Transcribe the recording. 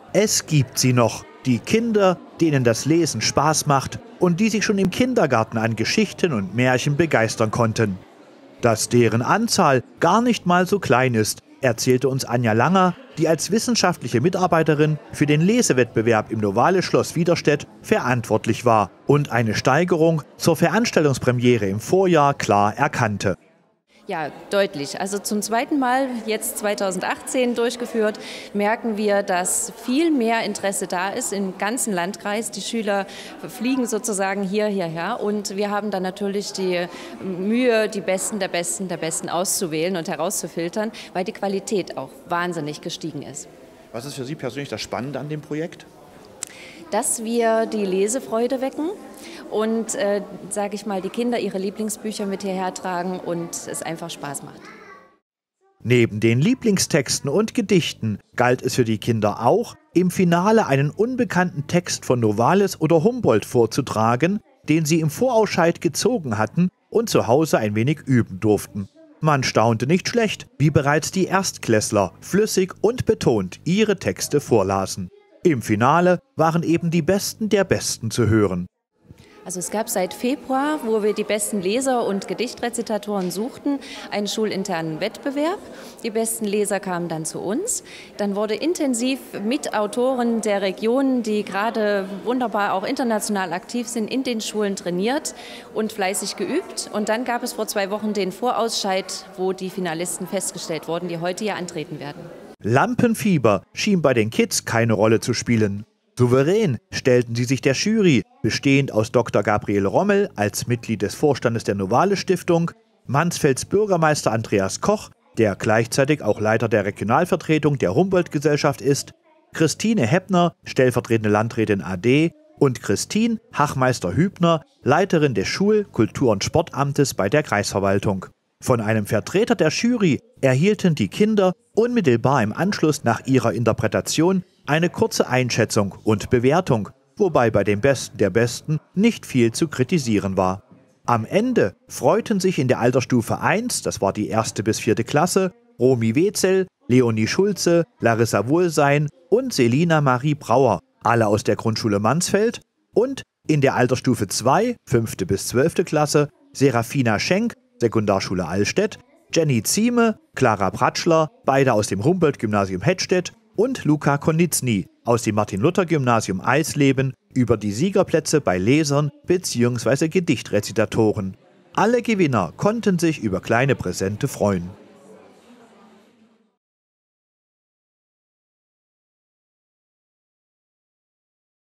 Es gibt sie noch, die Kinder, denen das Lesen Spaß macht und die sich schon im Kindergarten an Geschichten und Märchen begeistern konnten. Dass deren Anzahl gar nicht mal so klein ist, erzählte uns Anja Langer, die als wissenschaftliche Mitarbeiterin für den Lesewettbewerb im Novale Schloss Widerstedt verantwortlich war und eine Steigerung zur Veranstaltungspremiere im Vorjahr klar erkannte. Ja, deutlich. Also zum zweiten Mal, jetzt 2018 durchgeführt, merken wir, dass viel mehr Interesse da ist im ganzen Landkreis. Die Schüler fliegen sozusagen hierher und wir haben dann natürlich die Mühe, die Besten der Besten der Besten auszuwählen und herauszufiltern, weil die Qualität auch wahnsinnig gestiegen ist. Was ist für Sie persönlich das Spannende an dem Projekt? Dass wir die Lesefreude wecken und, sage ich mal, die Kinder ihre Lieblingsbücher mit hierher tragen und es einfach Spaß macht. Neben den Lieblingstexten und Gedichten galt es für die Kinder auch, im Finale einen unbekannten Text von Novalis oder Humboldt vorzutragen, den sie im Vorausscheid gezogen hatten und zu Hause ein wenig üben durften. Man staunte nicht schlecht, wie bereits die Erstklässler flüssig und betont ihre Texte vorlasen. Im Finale waren eben die Besten der Besten zu hören. Also es gab seit Februar, wo wir die besten Leser und Gedichtrezitatoren suchten, einen schulinternen Wettbewerb. Die besten Leser kamen dann zu uns. Dann wurde intensiv mit Autoren der Region, die gerade wunderbar auch international aktiv sind, in den Schulen trainiert und fleißig geübt. Und dann gab es vor 2 Wochen den Vorausscheid, wo die Finalisten festgestellt wurden, die heute hier antreten werden. Lampenfieber schien bei den Kids keine Rolle zu spielen. Souverän stellten sie sich der Jury, bestehend aus Dr. Gabriele Rommel als Mitglied des Vorstandes der Novale-Stiftung, Mansfelds Bürgermeister Andreas Koch, der gleichzeitig auch Leiter der Regionalvertretung der Humboldt-Gesellschaft ist, Christine Heppner, stellvertretende Landrätin AD und Christine Hachmeister-Hübner, Leiterin des Schul-, Kultur- und Sportamtes bei der Kreisverwaltung. Von einem Vertreter der Jury erhielten die Kinder unmittelbar im Anschluss nach ihrer Interpretation eine kurze Einschätzung und Bewertung, wobei bei den Besten der Besten nicht viel zu kritisieren war. Am Ende freuten sich in der Altersstufe 1, das war die 1. bis 4. Klasse, Romy Wetzel, Leonie Schulze, Larissa Wohlsein und Selina Marie Brauer, alle aus der Grundschule Mansfeld, und in der Altersstufe 2, 5. bis 12. Klasse, Serafina Schenk, Sekundarschule Allstedt, Jenny Zieme, Clara Pratschler, beide aus dem Humboldt-Gymnasium Hettstedt, und Luca Konitzny aus dem Martin-Luther-Gymnasium Eisleben über die Siegerplätze bei Lesern bzw. Gedichtrezitatoren. Alle Gewinner konnten sich über kleine Präsente freuen.